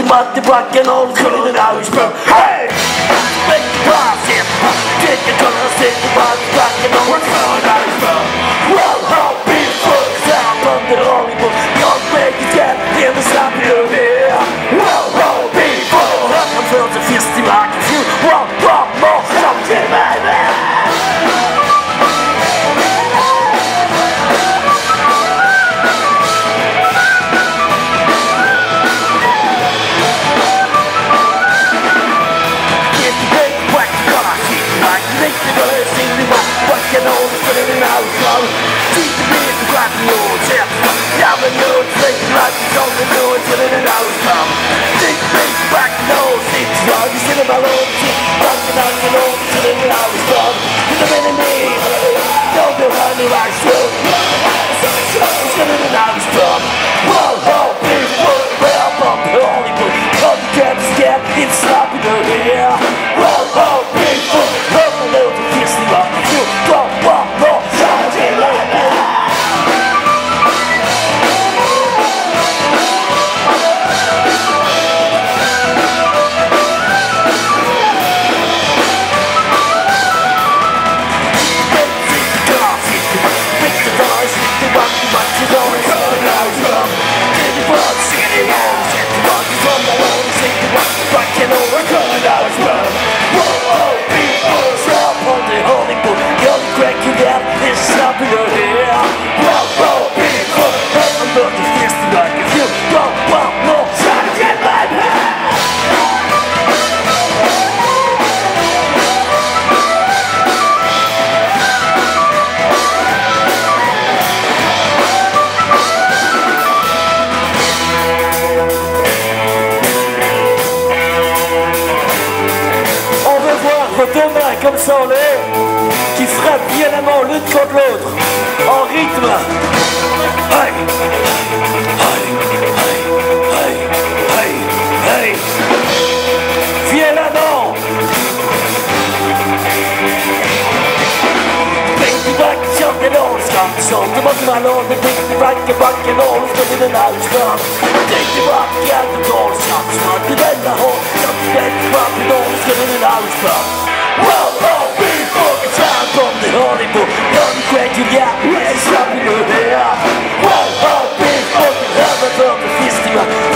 matte backen och kunde den här ursprung. Hej! Väck basen, tycker kunna se till matte backen och kunde den här ursprung. Well, how people sound on the Hollywood. Jag väcker skär, lever snabb i över. Well, how people I'm för att det finns till marken. Well, how more something baby. Comme ça on est, qui frappe violemment l'une contre l'autre, en rythme. Hey, hey, hey, hey, hey, hey, violemment. Baby back, jump and all, skam, som det måste man låta. Baby back and all, står i den här skam. Baby back, jag är dålig, skam, som att det vänder hårt. Baby back and all, står i den här skam. Well, all people can time from the Hollywood. Young graduate, yeah, slapping your hair. Well, all people can have a festival.